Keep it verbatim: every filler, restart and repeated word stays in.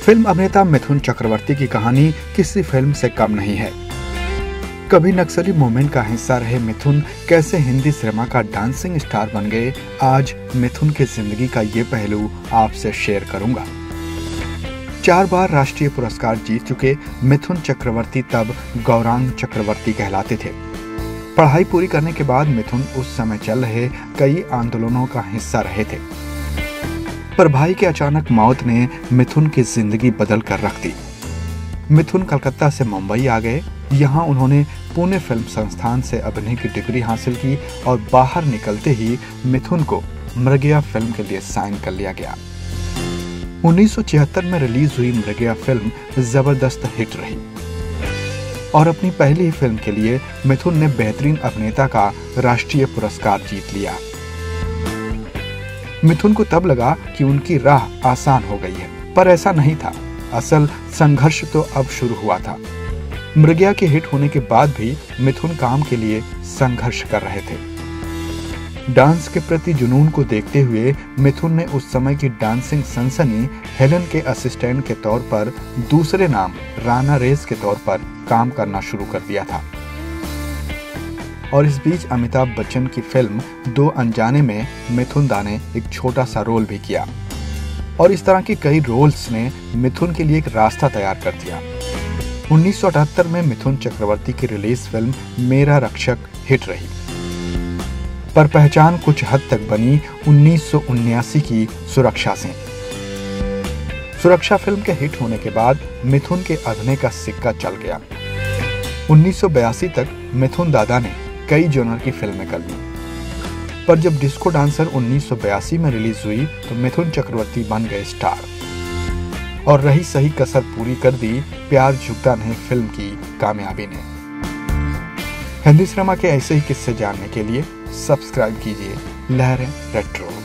Film अभिनेता मिथुन चक्रवर्ती की कहानी किसी फिल्म से कम नहीं है। कभी नक्सली मूवमेंट का हिस्सा रहे मिथुन कैसे हिंदी सिनेमा का डांसिंग स्टार बन गए, आज मिथुन की जिंदगी का ये पहलू आपसे शेयर करूंगा। चार बार राष्ट्रीय पुरस्कार जीत चुके मिथुन चक्रवर्ती तब गौरांग चक्रवर्ती कहलाते थे। पढ़ाई पूरी करने के बाद मिथुन उस समय चल रहे कई आंदोलनों का हिस्सा रहे थे, पर भाई की अचानक मौत ने मिथुन की जिंदगी बदल कर रख दी। मिथुन कलकत्ता से मुंबई आ गए। यहाँ उन्होंने पुणे फिल्म संस्थान से अभिनय की डिग्री हासिल की और बाहर निकलते ही मिथुन को मृगया फिल्म के लिए साइन कर लिया गया। उन्नीस सौ छिहत्तर में रिलीज हुई मृगया फिल्म जबरदस्त हिट रही और अपनी पहली फिल्म के लिए मिथुन ने बेहतरीन अभिनेता का राष्ट्रीय पुरस्कार जीत लिया। मिथुन को तब लगा कि उनकी राह आसान हो गई है, पर ऐसा नहीं था। असल संघर्ष तो अब शुरू हुआ था। मृगया के हिट होने के बाद भी मिथुन काम के लिए संघर्ष कर रहे थे। डांस के प्रति जुनून को देखते हुए मिथुन ने उस समय की डांसिंग सनसनी हेलन के असिस्टेंट के तौर पर दूसरे नाम राना रेस के तौर पर काम करना शुरू कर दिया था। और इस बीच अमिताभ बच्चन की फिल्म दो अनजाने में मिथुन दा ने एक छोटा सा रोल भी किया और इस तरह के कई रोल्स ने मिथुन के लिए एक रास्ता तैयार कर दिया। उन्नीस सौ अठहत्तर में मिथुन चक्रवर्ती की रिलीज फिल्म मेरा रक्षक हिट रही, पर पहचान कुछ हद तक बनी उन्नीस सौ उन्यासी की सुरक्षा से। सुरक्षा फिल्म के हिट होने के बाद मिथुन के अभिनय का सिक्का चल गया। उन्नीस सौ बयासी तक मिथुन दादा ने कई जॉनर की फिल्में कर ली, पर जब डिस्को डांसर उन्नीस सौ बयासी में रिलीज हुई तो मिथुन चक्रवर्ती बन गए स्टार और रही सही कसर पूरी कर दी प्यार झुकता नहीं फिल्म की कामयाबी ने। हिंदी सिनेमा के ऐसे ही किस्से जानने के लिए सब्सक्राइब कीजिए लहरें रेट्रो।